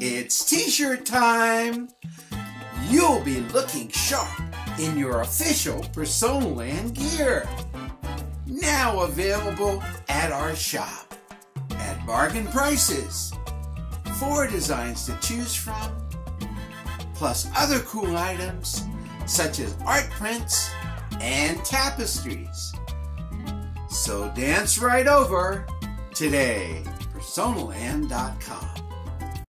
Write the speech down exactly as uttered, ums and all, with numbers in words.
It's t-shirt time! You'll be looking sharp in your official Personaland gear. Now available at our shop at bargain prices. Four designs to choose from, plus other cool items such as art prints and tapestries. So dance right over today, personaland dot com.